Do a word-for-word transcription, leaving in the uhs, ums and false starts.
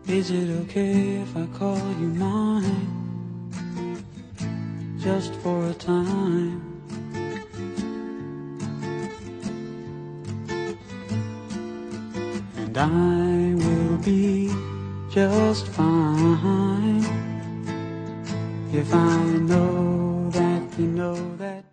Is it okay if I call you mine, just for a time? And I will be just fine if I know that you know that